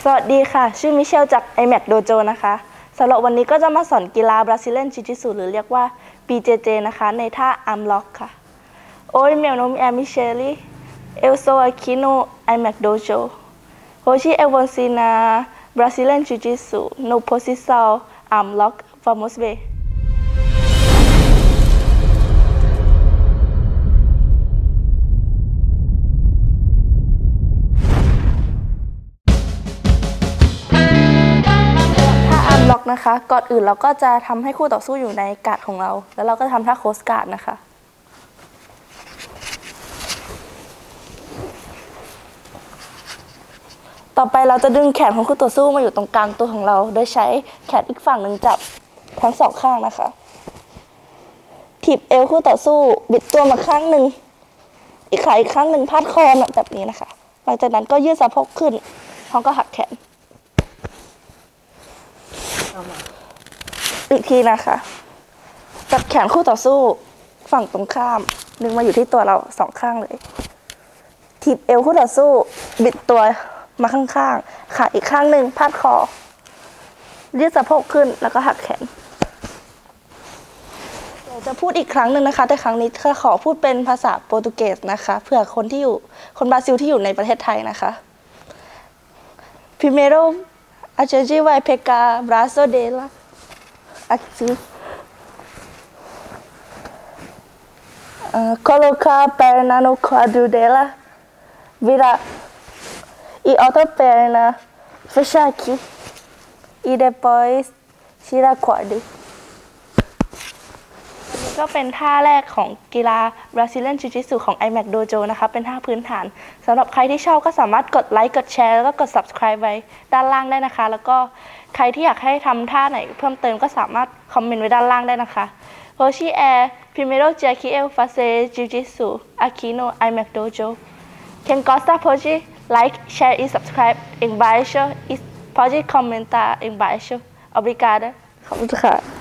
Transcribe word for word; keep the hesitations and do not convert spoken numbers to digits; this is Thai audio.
วัสดีค่ะชื่อมิเชลจาก ไอ แม็ก Dojo นะคะสำหรับวันนี้ก็จะมาสอนกีฬา Brazilian Jiu-Jitsu หรือเรียกว่า บี เจ เจ นะคะในท่า Arm Lock ค่ะ Oi meu nome é Michele eu sou aqui no ไอ แม็ก Dojo hoje eu vou ensinar Brazilian Jiu-Jitsu no posição Arm Lock vamos verล็อกนะคะก่อนอื่นเราก็จะทำให้คู่ต่อสู้อยู่ในการ์ดของเราแล้วเราก็ทำท่าโคสการ์ดนะคะต่อไปเราจะดึงแขนของคู่ต่อสู้มาอยู่ตรงกลางตัวของเราโดยใช้แขนอีกฝั่งหนึ่งจับทั้งสองข้างนะคะถีบเอวคู่ต่อสู้บิดตัวมาข้างหนึ่งอีกขาอีกข้างหนึ่งพาดคอแบบนี้นะคะหลังจากนั้นก็ยืดสะโพกขึ้นพร้อมก็หักแขนอีกทีนะคะจับแขนคู่ต่อสู้ฝั่งตรงข้ามดึงมาอยู่ที่ตัวเราสองข้างเลยถีบเอวคู่ต่อสู้บิดตัวมาข้างๆขาอีกข้างหนึ่งพาดคอยืดสะโพกขึ้นแล้วก็หักแขนเดี๋ยวจะพูดอีกครั้งหนึ่งนะคะแต่ครั้งนี้ขอพูดเป็นภาษาโปรตุเกสนะคะเผื่อคนที่อยู่คนบราซิลที่อยู่ในประเทศไทยนะคะ Primeiro a gente vai pegar braço dela aqui uh, colocar a perna no quadro dela virar e outra perna fechar aqui e depois tirar a corda นี่ก็เป็นท่าแรกของกีฬา Brazilian Jiu-Jitsu ของ ไอ แม็ก Dojo นะคะเป็นท่าพื้นฐานสำหรับใครที่ชอบก็สามารถกดไลค์กดแชร์แล้วก็กด Subscribe ไว้ด้านล่างได้นะคะแล้วก็ใครที่อยากให้ทำท่าไหนเพิ่มเติมก็สามารถคอมเมนต์ไว้ด้านล่างได้นะคะ Hoje é primeiro dia que eu faço Jiu-Jitsu aqui no ไอ แม็ก Dojo quem gosta pode like share e subscribe embaixo e pode comentar embaixo obrigada ขอบคุณค่ะ